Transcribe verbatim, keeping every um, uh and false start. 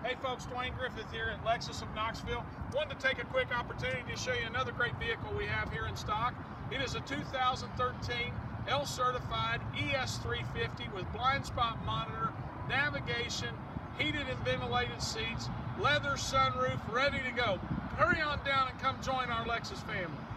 Hey folks, Dwayne Griffith here at Lexus of Knoxville. Wanted to take a quick opportunity to show you another great vehicle we have here in stock. It is a two thousand thirteen L certified E S three fifty with blind spot monitor, navigation, heated and ventilated seats, leather sunroof, ready to go. Hurry on down and come join our Lexus family.